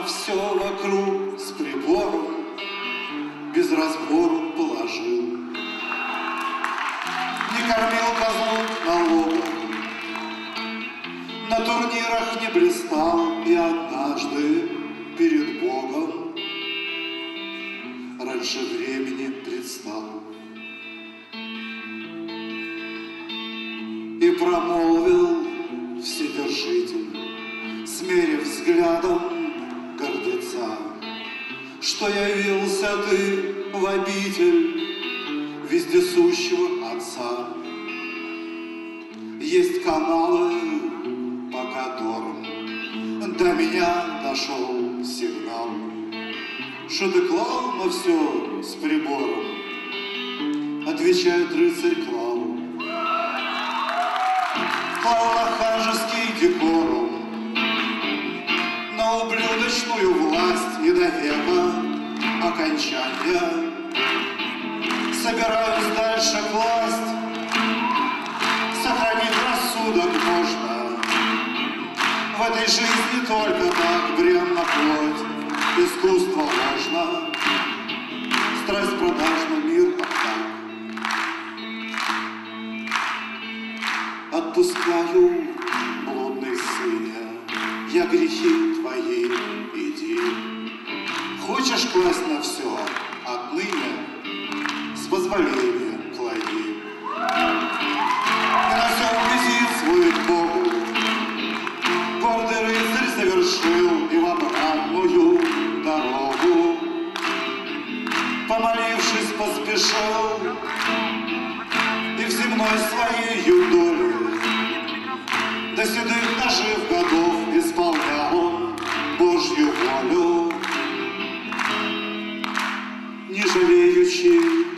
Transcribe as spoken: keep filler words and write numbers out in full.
на все вокруг с прибором, без разбору положил. Не кормил козу налогом, на турнирах не блистал, и однажды перед Богом раньше времени предстал и промолвил Вседержитель, смерив взглядом гордеца, что явился ты в обитель вездесущего Отца. Есть каналы, по которым до меня дошел сигнал, что ты клал на все с прибором, отвечает рыцарь клал. Клал на ханжеский декорум, на ублюдочную власть и до века окончания. Собираюсь дальше класть, сохранить рассудок можно. В этой жизни только так бренно плоть, искусство ложно, страсть продажна, мир обтак. Отпускаю, блудный сыне, я грехи твои, иди. Хочешь класть на все, отныне с позволения клади. И на всем визит свой к Богу гордый рыцарь совершил и в обратную дорогу, помолившись, поспешил, и в земной своею долю до седых дожив годов исполнял он Божью волю, не жалеючи